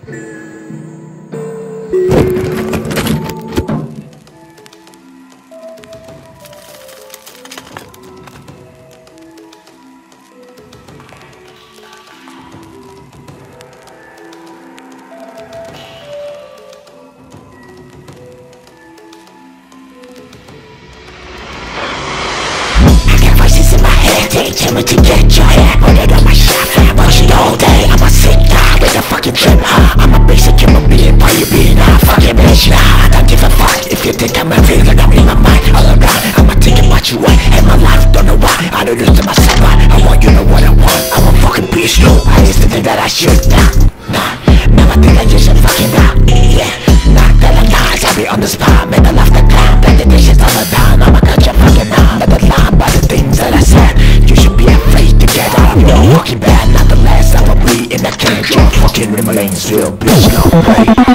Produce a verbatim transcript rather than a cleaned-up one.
Tell me to get your head put it on my shot. Watch it all day, I'm a sick guy with a fucking trip. I'm a basic human being, why you being a fucking bitch? Nah, I don't give a fuck if you think I'm a real and I'm in my mind all around. I'ma take it what you want, and my life, don't know why I don't lose to myself, but I want you know what I want. I'm a fucking bitch, no, I used to think that I should, nah, nah. Now I think I just should fucking die, yeah. Not telling lies, I be on the spot, make I laugh the clown, play the dishes all the time. I'ma cut your fucking arm, let the line by the things that I said. You should be afraid to get out. You're walking bad, not the last. I'ma be in the cage. You're fucking in my lanes, real bitch, no way.